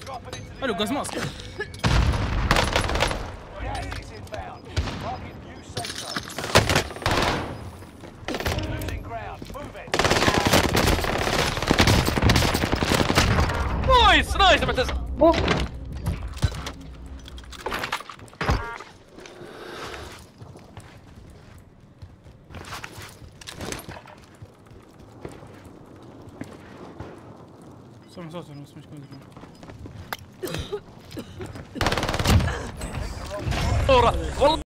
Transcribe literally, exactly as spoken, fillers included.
الو غاز ماسك. نايس نايس معتز. سمع صوت بس مش كويس. والله